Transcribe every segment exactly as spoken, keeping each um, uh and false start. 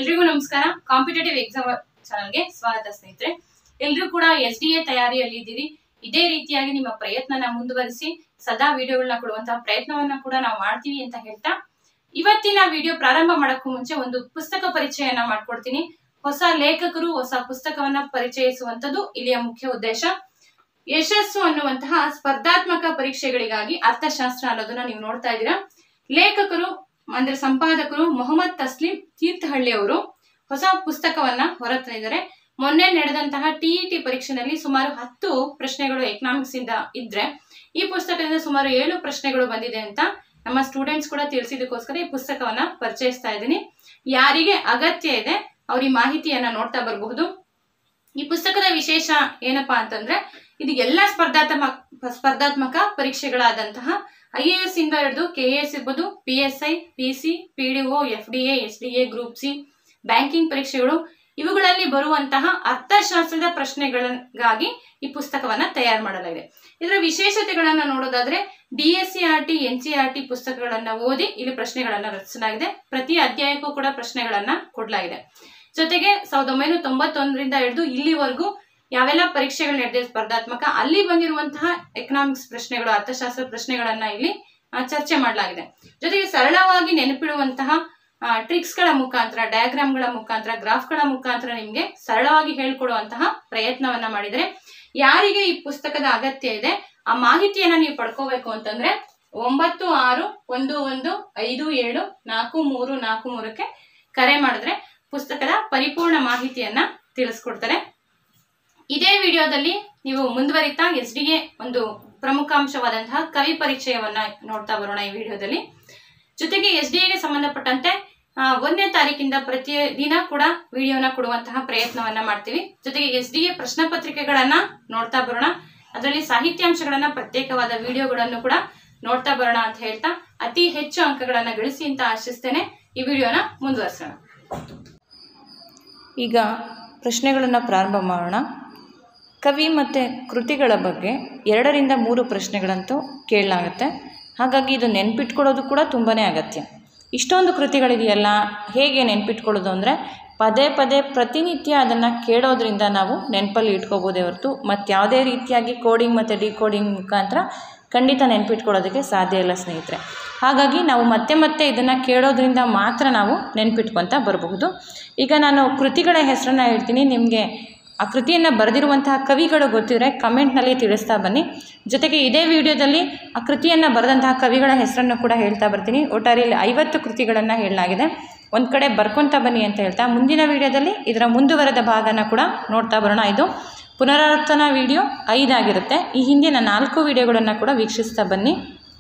ಎಲ್ರಿಗೂ ನಮಸ್ಕಾರ. Competitive exam ಚಾನಲ್ಗೆ ಸ್ವಾಗತ ಸ್ನೇಹಿತರೆ. ಎಲ್ಲರೂ ಕೂಡ ಎಸ್ ಡಿ ಎ ತಯಾರಿಯಲ್ಲಿ ಇದ್ದೀರಿ. ಇದೇ ರೀತಿಯಾಗಿ ನಿಮ್ಮ ಪ್ರಯತ್ನನ ಮುಂದುವರಿಸಿ ಸದಾ ವಿಡಿಯೋಗಳನ್ನ ಕೊಡುವಂತಹ ಪ್ರಯತ್ನವನ್ನ ಕೂಡ ನಾವು ಮಾಡ್ತೀವಿ ಅಂತ ಹೇಳ್ತಾ, ಇವತ್ತಿನ ವಿಡಿಯೋ ಪ್ರಾರಂಭ ಮಾಡಕ್ಕೂ ಮುಂಚೆ ಒಂದು ಪುಸ್ತಕ ಪರಿಚಯನ ಮಾಡ್ಕೊಡ್ತೀನಿ. ಹೊಸ ಲೇಖಕರು ಹೊಸ ಪುಸ್ತಕವನ್ನ ಪರಿಚಯಿಸುವಂತದ್ದು ಇಲ್ಲಿಯ ಮುಖ್ಯ ಉದ್ದೇಶ. ಯಶಸ್ಸು ಅನ್ನುವಂತಹ ಸ್ಪರ್ಧಾತ್ಮಕ ಪರೀಕ್ಷೆಗಳಿಗಾಗಿ ಅರ್ಥಶಾಸ್ತ್ರ ಅನ್ನೋದನ್ನ ನೀವು ನೋಡ್ತಾ ಇದ್ದೀರಾ. ಲೇಖಕರು ಅಂದ್ರೆ ಸಂಪಾದಕರು ಮೊಹಮ್ಮದ್ ತಸ್ಲಿಂ ತೀರ್ಥಹಳ್ಳಿ ಅವರು ಹೊಸ ಪುಸ್ತಕವನ್ನ ಹೊರತಂದಿದ್ದಾರೆ. ಮೊನ್ನೆ ನಡೆದಂತಹ ಟಿಇಟಿ ಪರೀಕ್ಷೆನಲ್ಲಿ ಸುಮಾರು ಹತ್ತು ಪ್ರಶ್ನೆಗಳು ಎಕನಾಮಿಕ್ಸ್ ಇಂದ ಇದ್ರೆ ಈ ಪುಸ್ತಕದಿಂದ ಸುಮಾರು ಏಳು ಪ್ರಶ್ನೆಗಳು ಬಂದಿದೆ ಅಂತ ನಮ್ಮ ಸ್ಟೂಡೆಂಟ್ಸ್ ಕೂಡ ತಿಳಿಸಿದಕ್ಕೋಸ್ಕರ ಈ ಪುಸ್ತಕವನ್ನ ಪರಿಚಯಿಸ್ತಾ ಇದ್ದೀನಿ. ಯಾರಿಗೆ ಅಗತ್ಯ ಇದೆ ಅವ್ರ ಈ ಮಾಹಿತಿಯನ್ನ ನೋಡ್ತಾ ಬರಬಹುದು. ಈ ಪುಸ್ತಕದ ವಿಶೇಷ ಏನಪ್ಪಾ ಅಂತಂದ್ರೆ ಇದು ಎಲ್ಲಾ ಸ್ಪರ್ಧಾತ್ಮಕ ಸ್ಪರ್ಧಾತ್ಮಕ ಪರೀಕ್ಷೆಗಳಾದಂತಹ ಐ ಎ ಎಸ್ ಇಂದ ಹಿಡಿದು ಕೆ ಎ ಎಸ್ ಇರ್ಬೋದು, P S I, P C, P D O, F D A, S D A, group C, banking ಪರೀಕ್ಷೆಗಳು ಇವುಗಳಲ್ಲಿ ಬರುವಂತಹ ಅರ್ಥಶಾಸ್ತ್ರದ ಪ್ರಶ್ನೆಗಳಿಗಾಗಿ ಈ ಪುಸ್ತಕವನ್ನ ತಯಾರು ಮಾಡಲಾಗಿದೆ. ಇದರ ವಿಶೇಷತೆಗಳನ್ನ ನೋಡೋದಾದ್ರೆ D S C R T, N C R T ಪುಸ್ತಕಗಳನ್ನ ಓದಿ ಇಲ್ಲಿ ಪ್ರಶ್ನೆಗಳನ್ನ ರಚಿಸಲಾಗಿದೆ. ಪ್ರತಿ ಅಧ್ಯಾಯಕ್ಕೂ ಕೂಡ ಪ್ರಶ್ನೆಗಳನ್ನ ಕೊಡಲಾಗಿದೆ. ಜೊತೆಗೆ ಸಾವಿರದ ಒಂಬೈನೂರ ತೊಂಬತ್ತೊಂದರಿಂದ ಹಿಡಿದು ಇಲ್ಲಿವರೆಗೂ ಯಾವೆಲ್ಲ ಪರೀಕ್ಷೆಗಳು ನಡೆದಿದೆ ಸ್ಪರ್ಧಾತ್ಮಕ ಅಲ್ಲಿ ಬಂದಿರುವಂತಹ ಎಕನಾಮಿಕ್ಸ್ ಪ್ರಶ್ನೆಗಳು, ಅರ್ಥಶಾಸ್ತ್ರ ಪ್ರಶ್ನೆಗಳನ್ನ ಇಲ್ಲಿ ಚರ್ಚೆ ಮಾಡಲಾಗಿದೆ. ಜೊತೆಗೆ ಸರಳವಾಗಿ ನೆನಪಿಡುವಂತಹ ಟ್ರಿಕ್ಸ್ ಗಳ ಮುಖಾಂತರ, ಡಯಾಗ್ರಾಮ್ ಗಳ ಮುಖಾಂತರ, ಗ್ರಾಫ್ ಗಳ ಮುಖಾಂತರ ನಿಮ್ಗೆ ಸರಳವಾಗಿ ಹೇಳ್ಕೊಡುವಂತಹ ಪ್ರಯತ್ನವನ್ನ ಮಾಡಿದರೆ ಯಾರಿಗೆ ಈ ಪುಸ್ತಕದ ಅಗತ್ಯ ಇದೆ ಆ ಮಾಹಿತಿಯನ್ನ ನೀವು ಪಡ್ಕೋಬೇಕು ಅಂತಂದ್ರೆ ಒಂಬತ್ತು ಆರು ಒಂದು ಒಂದು ಐದು ಏಳು ನಾಲ್ಕು ಮೂರು ನಾಲ್ಕು ಮೂರಕ್ಕೆ ಕರೆ ಮಾಡಿದ್ರೆ ಪುಸ್ತಕದ ಪರಿಪೂರ್ಣ ಮಾಹಿತಿಯನ್ನ ತಿಳಿಸ್ಕೊಡ್ತಾರೆ. ಇದೇ ವಿಡಿಯೋದಲ್ಲಿ ನೀವು ಮುಂದುವರಿತಾ ಎಸ್ ಡಿ ಎ ಒಂದು ಪ್ರಮುಖ ಅಂಶವಾದಂತಹ ಕವಿ ಪರಿಚಯವನ್ನ ನೋಡ್ತಾ ಬರೋಣ ಈ ವಿಡಿಯೋದಲ್ಲಿ. ಜೊತೆಗೆ ಎಸ್ ಡಿ ಎಗೆ ಸಂಬಂಧಪಟ್ಟಂತೆ ಒಂದನೇ ತಾರೀಕಿಂದ ಪ್ರತಿ ದಿನ ಕೂಡ ವಿಡಿಯೋನ ಕೊಡುವಂತಹ ಪ್ರಯತ್ನವನ್ನ ಮಾಡ್ತೀವಿ. ಜೊತೆಗೆ ಎಸ್ ಡಿ ಎ ಪ್ರಶ್ನೆ ಪತ್ರಿಕೆಗಳನ್ನ ನೋಡ್ತಾ ಬರೋಣ. ಅದರಲ್ಲಿ ಸಾಹಿತ್ಯಾಂಶಗಳನ್ನ ಪ್ರತ್ಯೇಕವಾದ ವಿಡಿಯೋಗಳನ್ನು ಕೂಡ ನೋಡ್ತಾ ಬರೋಣ ಅಂತ ಹೇಳ್ತಾ ಅತಿ ಹೆಚ್ಚು ಅಂಕಗಳನ್ನ ಗಳಿಸಿ ಅಂತ ಆಶಿಸ್ತೇನೆ. ಈ ವಿಡಿಯೋನ ಮುಂದುವರಿಸೋಣ. ಈಗ ಪ್ರಶ್ನೆಗಳನ್ನು ಪ್ರಾರಂಭ ಮಾಡೋಣ. ಕವಿ ಮತ್ತು ಕೃತಿಗಳ ಬಗ್ಗೆ ಎರಡರಿಂದ ಮೂರು ಪ್ರಶ್ನೆಗಳಂತೂ ಕೇಳಲಾಗುತ್ತೆ. ಹಾಗಾಗಿ ಇದು ನೆನ್ಪಿಟ್ಕೊಳ್ಳೋದು ಕೂಡ ತುಂಬಾ ಅಗತ್ಯ. ಇಷ್ಟೊಂದು ಕೃತಿಗಳಿದೆಯಲ್ಲ, ಹೇಗೆ ನೆನ್ಪಿಟ್ಕೊಳ್ಳೋದು ಅಂದರೆ ಪದೇ ಪದೇ ಪ್ರತಿನಿತ್ಯ ಅದನ್ನು ಕೇಳೋದ್ರಿಂದ ನಾವು ನೆನಪಲ್ಲಿ ಇಟ್ಕೋಬೋದೇ ಹೊರತು ಮತ್ತು ಯಾವುದೇ ರೀತಿಯಾಗಿ ಕೋಡಿಂಗ್ ಮತ್ತು ಡಿಕೋಡಿಂಗ್ ಮುಖಾಂತರ ಖಂಡಿತ ನೆನ್ಪಿಟ್ಕೊಳ್ಳೋದಕ್ಕೆ ಸಾಧ್ಯ ಇಲ್ಲ ಸ್ನೇಹಿತರೆ. ಹಾಗಾಗಿ ನಾವು ಮತ್ತೆ ಮತ್ತೆ ಇದನ್ನು ಕೇಳೋದ್ರಿಂದ ಮಾತ್ರ ನಾವು ನೆನ್ಪಿಟ್ಕೊತ ಬರಬಹುದು. ಈಗ ನಾನು ಕೃತಿಗಳ ಹೆಸರನ್ನು ಹೇಳ್ತೀನಿ. ನಿಮಗೆ ಆ ಕೃತಿಯನ್ನು ಬರೆದಿರುವಂತಹ ಕವಿಗಳು ಗೊತ್ತಿದ್ರೆ ಕಮೆಂಟ್ನಲ್ಲಿ ತಿಳಿಸ್ತಾ ಬನ್ನಿ. ಜೊತೆಗೆ ಇದೇ ವಿಡಿಯೋದಲ್ಲಿ ಆ ಕೃತಿಯನ್ನು ಬರೆದಂತಹ ಕವಿಗಳ ಹೆಸರನ್ನು ಕೂಡ ಹೇಳ್ತಾ ಬರ್ತೀನಿ. ಒಟ್ಟಾರೆಯಲ್ಲಿ ಐವತ್ತು ಕೃತಿಗಳನ್ನು ಹೇಳಲಾಗಿದೆ. ಒಂದು ಕಡೆ ಬರ್ಕೊತಾ ಬನ್ನಿ ಅಂತ ಹೇಳ್ತಾ ಮುಂದಿನ ವಿಡಿಯೋದಲ್ಲಿ ಇದರ ಮುಂದುವರೆದ ಭಾಗನ ಕೂಡ ನೋಡ್ತಾ ಬರೋಣ. ಇದು ಪುನರಾವರ್ತನಾ ವಿಡಿಯೋ ಐದಾಗಿರುತ್ತೆ. ಈ ಹಿಂದಿನ ನಾಲ್ಕು ವಿಡಿಯೋಗಳನ್ನು ಕೂಡ ವೀಕ್ಷಿಸ್ತಾ ಬನ್ನಿ.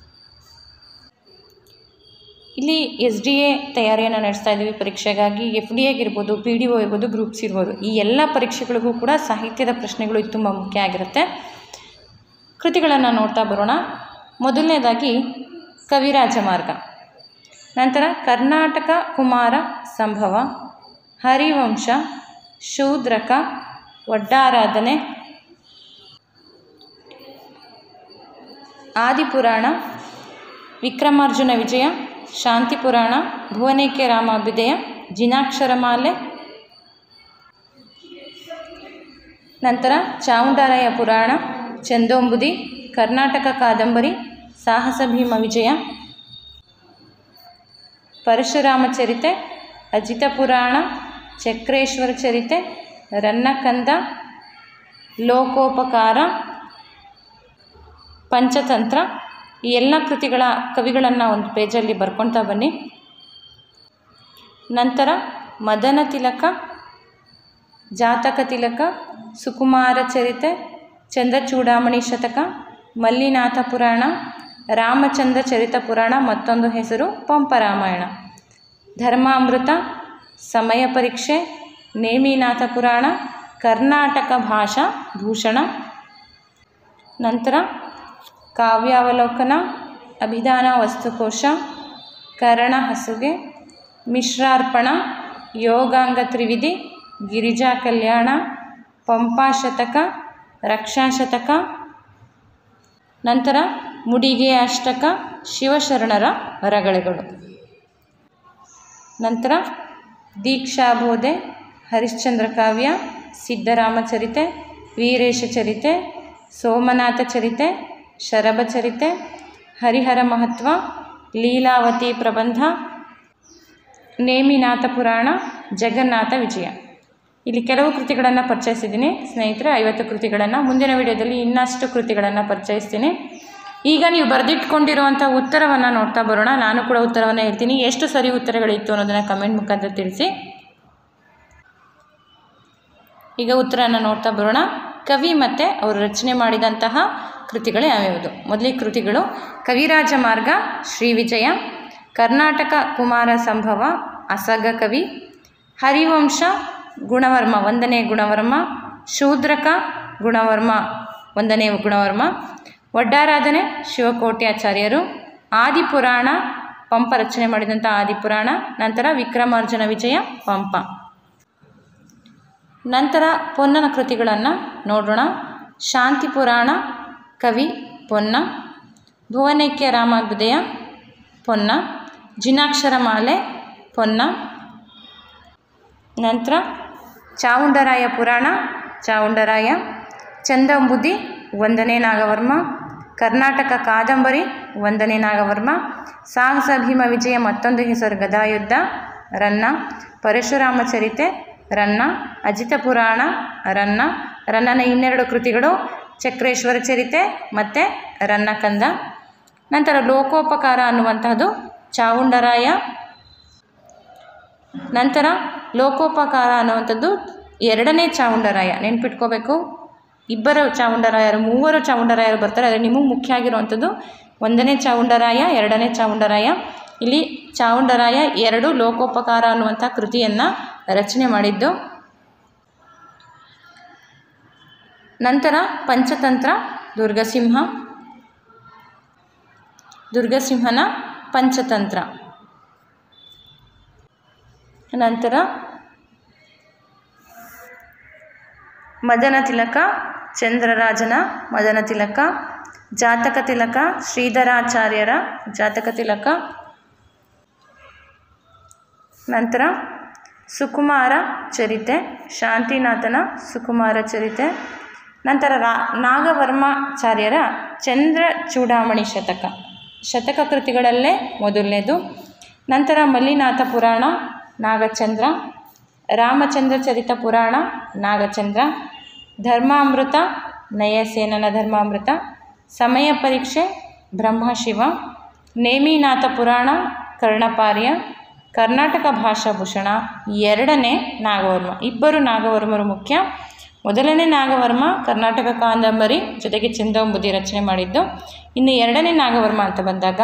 ಇಲ್ಲಿ ಎಸ್ ಡಿ ಎ ತಯಾರಿಯನ್ನು ನಡೆಸ್ತಾ ಇದ್ದೀವಿ ಪರೀಕ್ಷೆಗಾಗಿ. ಎಫ್ ಡಿ ಎಗಿರ್ಬೋದು, ಪಿ ಡಿ ಒ ಇರ್ಬೋದು, ಗ್ರೂಪ್ಸ್ ಇರ್ಬೋದು. ಈ ಎಲ್ಲ ಪರೀಕ್ಷೆಗಳಿಗೂ ಕೂಡ ಸಾಹಿತ್ಯದ ಪ್ರಶ್ನೆಗಳು ಇದು ತುಂಬ ಮುಖ್ಯ ಆಗಿರುತ್ತೆ. ಕೃತಿಗಳನ್ನು ನೋಡ್ತಾ ಬರೋಣ. ಮೊದಲನೇದಾಗಿ ಕವಿರಾಜ ಮಾರ್ಗ, ನಂತರ ಕರ್ನಾಟಕ ಕುಮಾರ ಸಂಭವ, ಹರಿವಂಶ, ಶೂದ್ರಕ, ಒಡ್ಡಾರಾಧನೆ, ಆದಿಪುರಾಣ, ವಿಕ್ರಮಾರ್ಜುನ ವಿಜಯ, ಶಾಂತಿ ಪುರಾಣ, ಭುವನೇಕೆ ರಾಮಾಭ್ಯುದಯ, ಜಿನಾಕ್ಷರಮಾಲೆ, ನಂತರ ಚಾವುಂಡರಾಯ ಪುರಾಣ, ಚಂದೋಂಬುದಿ, ಕರ್ನಾಟಕ ಕಾದಂಬರಿ, ಸಾಹಸ ಭೀಮ ವಿಜಯ, ಪರಶುರಾಮ ಚರಿತೆ, ಅಜಿತ ಪುರಾಣ, ಚಕ್ರೇಶ್ವರ ಚರಿತೆ, ರನ್ನಕಂದ, ಲೋಕೋಪಕಾರ, ಪಂಚತಂತ್ರ. ಈ ಎಲ್ಲ ಕೃತಿಗಳ ಕವಿಗಳನ್ನು ಒಂದು ಪೇಜಲ್ಲಿ ಬರ್ಕೊಳ್ತಾ ಬನ್ನಿ. ನಂತರ ಮದನ ತಿಲಕ, ಜಾತಕ ತಿಲಕ, ಸುಕುಮಾರ ಚರಿತೆ, ಚಂದ್ರಚೂಡಾಮಣಿ ಶತಕ, ಮಲ್ಲಿನಾಥ ಪುರಾಣ, ರಾಮಚಂದ್ರ ಚರಿತ ಪುರಾಣ, ಮತ್ತೊಂದು ಹೆಸರು ಪಂಪರಾಮಾಯಣ, ಧರ್ಮಾಮೃತ, ಸಮಯ ಪರೀಕ್ಷೆ, ನೇಮಿನಾಥ ಪುರಾಣ, ಕರ್ನಾಟಕ ಭಾಷಾ ಭೂಷಣ, ನಂತರ ಕಾವ್ಯಾವಲೋಕನ, ಅಭಿಧಾನ ವಸ್ತುಕೋಶ, ಕರಣ ಹಸುಗೆ, ಮಿಶ್ರಾರ್ಪಣ, ಯೋಗಾಂಗ ತ್ರಿವಿಧಿ, ಗಿರಿಜಾ ಕಲ್ಯಾಣ, ಪಂಪಾ ಶತಕ, ರಕ್ಷಾ ಶತಕ, ನಂತರ ಮುಡಿಗೆ ಅಷ್ಟಕ, ಶಿವಶರಣರ ರಗಳೆಗಳು, ನಂತರ ದೀಕ್ಷಾಬೋಧೆ, ಹರಿಶ್ಚಂದ್ರ ಕಾವ್ಯ, ಸಿದ್ಧರಾಮಚರಿತೆ, ವೀರೇಶ ಚರಿತೆ, ಸೋಮನಾಥ ಚರಿತೆ, ಶರಭ ಚರಿತೆ, ಹರಿಹರ ಮಹತ್ವ, ಲೀಲಾವತಿ ಪ್ರಬಂಧ, ನೇಮಿನಾಥ ಪುರಾಣ, ಜಗನ್ನಾಥ ವಿಜಯ. ಇಲ್ಲಿ ಕೆಲವು ಕೃತಿಗಳನ್ನು ಪರಿಚಯಿಸಿದ್ದೀನಿ ಸ್ನೇಹಿತರೆ, ಐವತ್ತು ಕೃತಿಗಳನ್ನು. ಮುಂದಿನ ವಿಡಿಯೋದಲ್ಲಿ ಇನ್ನಷ್ಟು ಕೃತಿಗಳನ್ನು ಪರಿಚಯಿಸ್ತೀನಿ. ಈಗ ನೀವು ಬರೆದಿಟ್ಕೊಂಡಿರುವಂಥ ಉತ್ತರವನ್ನು ನೋಡ್ತಾ ಬರೋಣ. ನಾನು ಕೂಡ ಉತ್ತರವನ್ನು ಹೇಳ್ತೀನಿ. ಎಷ್ಟು ಸರಿ ಉತ್ತರಗಳಿತ್ತು ಅನ್ನೋದನ್ನು ಕಮೆಂಟ್ ಮುಖಾಂತರ ತಿಳಿಸಿ. ಈಗ ಉತ್ತರವನ್ನು ನೋಡ್ತಾ ಬರೋಣ. ಕವಿ ಮತ್ತು ಅವರು ರಚನೆ ಮಾಡಿದಂತಹ ಕೃತಿಗಳು ಯಾವ್ಯಾವುದು? ಮೊದಲೇ ಕೃತಿಗಳು: ಕವಿರಾಜ ಮಾರ್ಗ, ಶ್ರೀ ವಿಜಯ, ಕರ್ನಾಟಕ ಕುಮಾರ ಸಂಭವ, ಅಸಗ ಕವಿ, ಹರಿವಂಶ, ಗುಣವರ್ಮ, ಒಂದನೇ ಗುಣವರ್ಮ, ಶೂದ್ರಕ, ಗುಣವರ್ಮ, ಒಂದನೇ ಗುಣವರ್ಮ, ಒಡ್ಡಾರಾಧನೆ, ಶಿವಕೋಟ್ಯಾಚಾರ್ಯರು, ಆದಿಪುರಾಣ, ಪಂಪ ರಚನೆ ಮಾಡಿದಂಥ ಆದಿಪುರಾಣ, ನಂತರ ವಿಕ್ರಮಾರ್ಜುನ ವಿಜಯ, ಪಂಪ. ನಂತರ ಪೊನ್ನನ ಕೃತಿಗಳನ್ನು ನೋಡೋಣ. ಶಾಂತಿ ಪುರಾಣ, ಕವಿ ಪೊನ್ನ, ಭುವನೈಕ್ಯ ರಾಮಾಭ್ಯುದಯ, ಪೊನ್ನ, ಜಿನಾಕ್ಷರ ಮಾಲೆ, ಪೊನ್ನ. ನಂತರ ಚಾವುಂಡರಾಯ ಪುರಾಣ, ಚಾವುಂಡರಾಯ, ಚಂದಂಬುದಿ, ಒಂದನೇ ನಾಗವರ್ಮ, ಕರ್ನಾಟಕ ಕಾದಂಬರಿ, ಒಂದನೇ ನಾಗವರ್ಮ, ಸಾಹಸ ಭೀಮ ವಿಜಯ, ಮತ್ತೊಂದು ಹೆಸರು ಗದಾಯುದ್ಧ, ರನ್ನ, ಪರಶುರಾಮ ಚರಿತೆ, ರನ್ನ, ಅಜಿತ ಪುರಾಣ, ರನ್ನ. ರನ್ನನ ಇನ್ನೆರಡು ಕೃತಿಗಳು ಚಕ್ರೇಶ್ವರ ಚರಿತೆ ಮತ್ತು ರನ್ನಕಂದ. ನಂತರ ಲೋಕೋಪಕಾರ ಅನ್ನುವಂತಹದ್ದು ಚಾವುಂಡರಾಯ. ನಂತರ ಲೋಕೋಪಕಾರ ಅನ್ನುವಂಥದ್ದು ಎರಡನೇ ಚಾವುಂಡರಾಯ. ನೆನ್ಪಿಟ್ಕೋಬೇಕು, ಇಬ್ಬರು ಚಾವುಂಡರಾಯರು, ಮೂವರು ಚಾವುಂಡರಾಯರು ಬರ್ತಾರೆ. ಆದರೆ ನಿಮಗೆ ಮುಖ್ಯ ಆಗಿರುವಂಥದ್ದು ಒಂದನೇ ಚಾವುಂಡರಾಯ, ಎರಡನೇ ಚಾವುಂಡರಾಯ. ಇಲ್ಲಿ ಚಾವುಂಡರಾಯ ಎರಡು ಲೋಕೋಪಕಾರ ಅನ್ನುವಂಥ ಕೃತಿಯನ್ನು ರಚನೆ ಮಾಡಿದ್ದು. ನಂತರ ಪಂಚತಂತ್ರ, ದುರ್ಗಸಿಂಹ, ದುರ್ಗಸಿಂಹನ ಪಂಚತಂತ್ರ. ನಂತರ ಮದನ ತಿಲಕ, ಚಂದ್ರರಾಜನ ಮದನ ತಿಲಕ, ಜಾತಕ ತಿಲಕ, ಶ್ರೀಧರಾಚಾರ್ಯರ ಜಾತಕ ತಿಲಕ. ನಂತರ ಸುಕುಮಾರ ಚರಿತೆ, ಶಾಂತಿನಾಥನ ಸುಕುಮಾರ ಚರಿತೆ. ನಂತರ ರಾ ನಾಗವರ್ಮಾಚಾರ್ಯರ ಚಂದ್ರ ಚೂಡಾಮಣಿ ಶತಕ, ಶತಕ ಕೃತಿಗಳಲ್ಲೇ ಮೊದಲನೇದು. ನಂತರ ಮಲ್ಲಿನಾಥ ಪುರಾಣ, ನಾಗಚಂದ್ರ, ರಾಮಚಂದ್ರ ಚರಿತ ಪುರಾಣ, ನಾಗಚಂದ್ರ, ಧರ್ಮಾಮೃತ, ನಯಸೇನನ ಧರ್ಮಾಮೃತ, ಸಮಯ ಪರೀಕ್ಷೆ, ಬ್ರಹ್ಮಶಿವ, ನೇಮಿನಾಥ ಪುರಾಣ, ಕರ್ಣಪಾರ್ಯ, ಕರ್ನಾಟಕ ಭಾಷಾಭೂಷಣ, ಎರಡನೇ ನಾಗವರ್ಮ. ಇಬ್ಬರು ನಾಗವರ್ಮರು ಮುಖ್ಯ. ಮೊದಲನೇ ನಾಗವರ್ಮ ಕರ್ನಾಟಕ ಕಾದಂಬರಿ ಜೊತೆಗೆ ಚಂದಂಬುದಿ ರಚನೆ ಮಾಡಿದ್ದು. ಇನ್ನು ಎರಡನೇ ನಾಗವರ್ಮ ಅಂತ ಬಂದಾಗ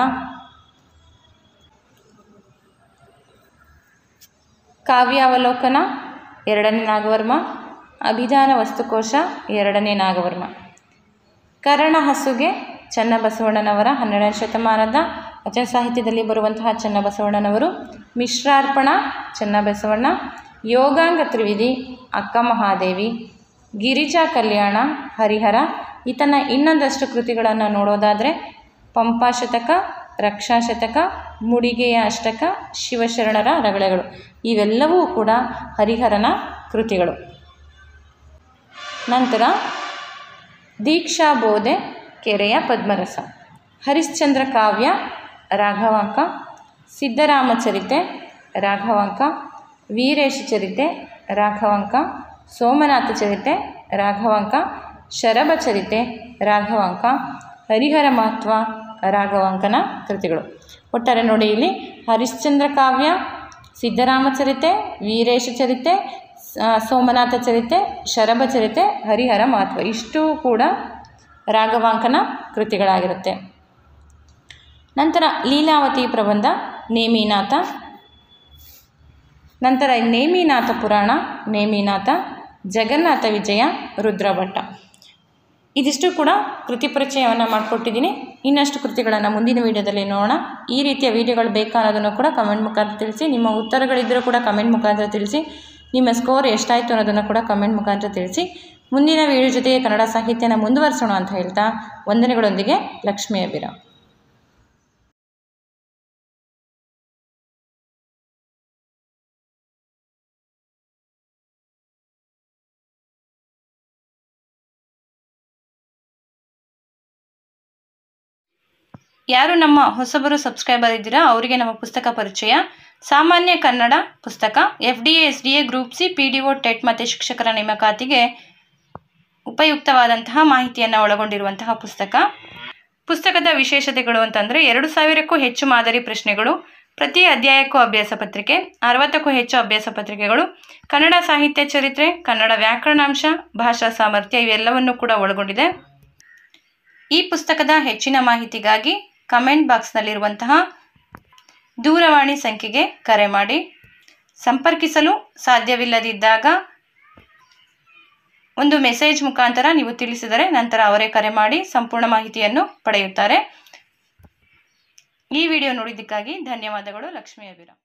ಕಾವ್ಯಾವಲೋಕನ, ಎರಡನೇ ನಾಗವರ್ಮ, ಅಭಿಧಾನ ವಸ್ತುಕೋಶ, ಎರಡನೇ ನಾಗವರ್ಮ. ಕರಣಹಸುಗೆ, ಚನ್ನಬಸವಣ್ಣನವರ ಹನ್ನೆರಡನೇ ಶತಮಾನದ ವಚನ ಸಾಹಿತ್ಯದಲ್ಲಿ ಬರುವಂತಹ ಚನ್ನಬಸವಣ್ಣನವರು. ಮಿಶ್ರಾರ್ಪಣ, ಚನ್ನಬಸವಣ್ಣ. ಯೋಗಾಂಗ ತ್ರಿವಿಧಿ, ಅಕ್ಕ ಮಹಾದೇವಿ. ಗಿರಿಜಾ ಕಲ್ಯಾಣ, ಹರಿಹರ. ಈತನ ಇನ್ನೊಂದಷ್ಟು ಕೃತಿಗಳನ್ನು ನೋಡೋದಾದರೆ ಪಂಪಾಶತಕ, ರಕ್ಷಾಶತಕ, ಮುಡಿಗೆಯ ಅಷ್ಟಕ, ಶಿವಶರಣರ ರಗಳೆಗಳು, ಇವೆಲ್ಲವೂ ಕೂಡ ಹರಿಹರನ ಕೃತಿಗಳು. ನಂತರ ದೀಕ್ಷಾಬೋಧೆ, ಕೆರೆಯ ಪದ್ಮರಸ. ಹರಿಶ್ಚಂದ್ರ ಕಾವ್ಯ, ರಾಘವಾಂಕ. ಸಿದ್ಧರಾಮಚರಿತೆ, ರಾಘವಾಂಕ. ವೀರೇಶ ಚರಿತೆ, ರಾಘವಾಂಕ. ಸೋಮನಾಥ ಚರಿತೆ, ರಾಘವಾಂಕ. ಶರಭ ಚರಿತೆ, ರಾಘವಾಂಕ. ಹರಿಹರ ಮಹತ್ವ, ರಾಘವಾಂಕನ ಕೃತಿಗಳು. ಒಟ್ಟಾರೆ ನೋಡಿ, ಇಲ್ಲಿ ಹರಿಶ್ಚಂದ್ರ ಕಾವ್ಯ, ಸಿದ್ಧರಾಮಚರಿತೆ, ವೀರೇಶ ಚರಿತೆ, ಸೋಮನಾಥ ಚರಿತೆ, ಶರಭ ಚರಿತೆ, ಹರಿಹರ ಮಹತ್ವ, ಇಷ್ಟು ಕೂಡ ರಾಘವಾಂಕನ ಕೃತಿಗಳಾಗಿರುತ್ತೆ. ನಂತರ ಲೀಲಾವತಿ ಪ್ರಬಂಧ, ನೇಮಿನಾಥ. ನಂತರ ನೇಮಿನಾಥ ಪುರಾಣ, ನೇಮಿನಾಥ. ಜಗನ್ನಾಥ ವಿಜಯ, ರುದ್ರಭಟ್ಟ. ಇದಿಷ್ಟು ಕೂಡ ಕೃತಿ ಪರಿಚಯವನ್ನು ಮಾಡಿಕೊಟ್ಟಿದ್ದೀನಿ. ಇನ್ನಷ್ಟು ಕೃತಿಗಳನ್ನು ಮುಂದಿನ ವೀಡಿಯೋದಲ್ಲಿ ನೋಡೋಣ. ಈ ರೀತಿಯ ವೀಡಿಯೋಗಳು ಬೇಕಾ ಅನ್ನೋದನ್ನು ಕೂಡ ಕಮೆಂಟ್ ಮುಖಾಂತರ ತಿಳಿಸಿ. ನಿಮ್ಮ ಉತ್ತರಗಳಿದ್ದರೂ ಕೂಡ ಕಮೆಂಟ್ ಮುಖಾಂತರ ತಿಳಿಸಿ. ನಿಮ್ಮ ಸ್ಕೋರ್ ಎಷ್ಟಾಯಿತು ಅನ್ನೋದನ್ನು ಕೂಡ ಕಮೆಂಟ್ ಮುಖಾಂತರ ತಿಳಿಸಿ. ಮುಂದಿನ ವೀಡಿಯೋ ಜೊತೆಗೆ ಕನ್ನಡ ಸಾಹಿತ್ಯನ ಮುಂದುವರಿಸೋಣ ಅಂತ ಹೇಳ್ತಾ ವಂದನೆಗಳೊಂದಿಗೆ ಲಕ್ಷ್ಮೀ ಅಭಿರಾಮ್. ಯಾರು ನಮ್ಮ ಹೊಸಬರು ಸಬ್ಸ್ಕ್ರೈಬರ್ ಇದ್ದೀರಾ ಅವರಿಗೆ ನಮ್ಮ ಪುಸ್ತಕ ಪರಿಚಯ. ಸಾಮಾನ್ಯ ಕನ್ನಡ ಪುಸ್ತಕ F D A S D A group C P D O TET ಮತ್ತು ಶಿಕ್ಷಕರ ನೇಮಕಾತಿಗೆ ಉಪಯುಕ್ತವಾದಂತಹ ಮಾಹಿತಿಯನ್ನು ಒಳಗೊಂಡಿರುವಂತಹ ಪುಸ್ತಕ. ಪುಸ್ತಕದ ವಿಶೇಷತೆಗಳು ಅಂತಂದರೆ ಎರಡು ಸಾವಿರಕ್ಕೂ ಹೆಚ್ಚು ಮಾದರಿ ಪ್ರಶ್ನೆಗಳು, ಪ್ರತಿ ಅಧ್ಯಾಯಕ್ಕೂ ಅಭ್ಯಾಸ ಪತ್ರಿಕೆ, ಅರವತ್ತಕ್ಕೂ ಹೆಚ್ಚು ಅಭ್ಯಾಸ ಪತ್ರಿಕೆಗಳು, ಕನ್ನಡ ಸಾಹಿತ್ಯ ಚರಿತ್ರೆ, ಕನ್ನಡ ವ್ಯಾಕರಣಾಂಶ, ಭಾಷಾ ಸಾಮರ್ಥ್ಯ ಇವೆಲ್ಲವನ್ನು ಕೂಡ ಒಳಗೊಂಡಿದೆ. ಈ ಪುಸ್ತಕದ ಹೆಚ್ಚಿನ ಮಾಹಿತಿಗಾಗಿ ಕಮೆಂಟ್ ಬಾಕ್ಸ್ನಲ್ಲಿರುವಂತಹ ದೂರವಾಣಿ ಸಂಖ್ಯೆಗೆ ಕರೆ ಮಾಡಿ. ಸಂಪರ್ಕಿಸಲು ಸಾಧ್ಯವಿಲ್ಲದಿದ್ದಾಗ ಒಂದು ಮೆಸೇಜ್ ಮುಖಾಂತರ ನೀವು ತಿಳಿಸಿದರೆ ನಂತರ ಅವರೇ ಕರೆ ಮಾಡಿ ಸಂಪೂರ್ಣ ಮಾಹಿತಿಯನ್ನು ಪಡೆಯುತ್ತಾರೆ. ಈ ವಿಡಿಯೋ ನೋಡಿದ್ದಕ್ಕಾಗಿ ಧನ್ಯವಾದಗಳು. ಲಕ್ಷ್ಮೀ ಅಭಿರಾಮ್.